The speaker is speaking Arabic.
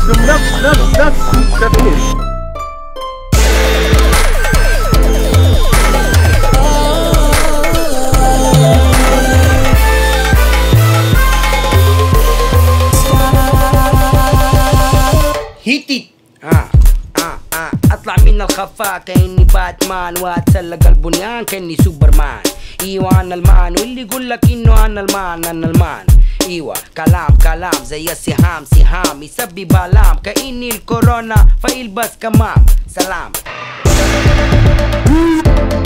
That's the finish. هيتي اطلع من الخفاء كاني باتمان واتسلق البنيان كاني سوبرمان. ايوه انا المان، واللي يقول لك انه انا المان انا المان. ايوه كلام زي السهام سهام يسبب الام كاني الكورونا فيلبس كمام. سلام.